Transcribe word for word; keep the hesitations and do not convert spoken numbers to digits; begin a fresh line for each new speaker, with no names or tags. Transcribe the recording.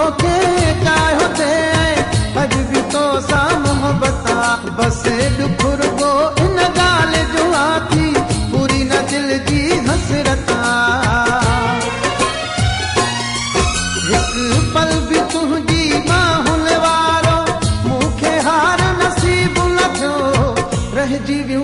तोखे चाहियो थे अज भी तो सा मोहब्बत बस दुख रुगो इन ॻाल्हि जो आथी पूरी न दिल जी हसरत हिकु पल भी तुंहिंजी बाहुनि वारो मूंखे हार नसीब न थियो रहिजी वियो